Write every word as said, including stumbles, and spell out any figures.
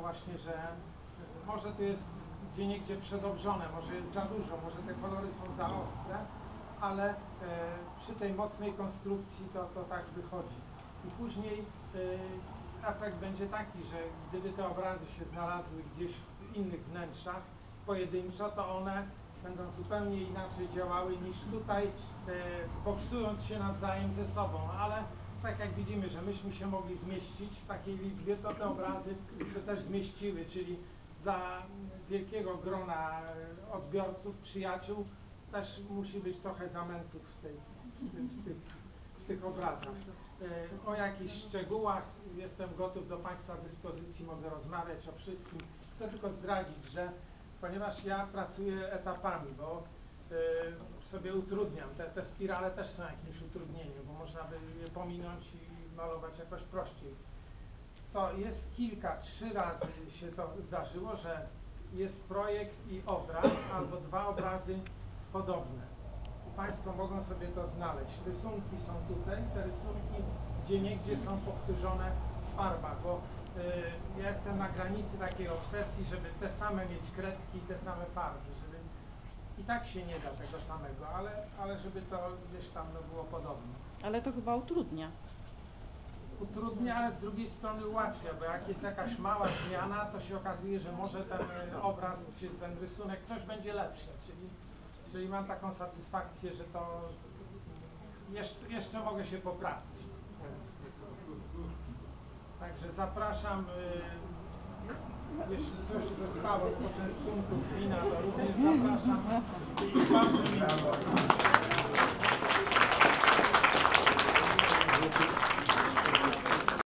właśnie, że może to jest gdzieniegdzie przedobrzone, może jest za dużo, może te kolory są za ostre, ale e, przy tej mocnej konstrukcji to, to tak wychodzi. I później e, efekt będzie taki, że gdyby te obrazy się znalazły gdzieś w innych wnętrzach pojedynczo, to one będą zupełnie inaczej działały niż tutaj, e, boksując się nawzajem ze sobą, ale tak jak widzimy, że myśmy się mogli zmieścić w takiej liczbie, to te obrazy się też zmieściły, czyli dla wielkiego grona odbiorców, przyjaciół też musi być trochę zamętów w, tej, w, tych, w tych obrazach. O jakichś szczegółach jestem gotów do Państwa dyspozycji, mogę rozmawiać o wszystkim. Chcę tylko zdradzić, że ponieważ ja pracuję etapami, bo y, sobie utrudniam, te, te spirale też są jakimś utrudnieniem, bo można by je pominąć i malować jakoś prościej. To jest kilka, trzy razy się to zdarzyło, że jest projekt i obraz, albo dwa obrazy podobne. I Państwo mogą sobie to znaleźć. Rysunki są tutaj, te rysunki gdzieniegdzie są powtórzone w farbach, bo y, ja jestem na granicy takiej obsesji, żeby te same mieć kredki i te same farby, żeby i tak się nie da tego samego, ale, ale żeby to gdzieś tam no, było podobne. Ale to chyba utrudnia. Utrudnia, ale z drugiej strony ułatwia, bo jak jest jakaś mała zmiana, to się okazuje, że może ten obraz czy ten rysunek coś będzie lepsze, czyli, czyli mam taką satysfakcję, że to jeszcze, jeszcze mogę się poprawić. Także zapraszam, jeśli coś zostało z poczęstunków wina, to również zapraszam i bardzo miło.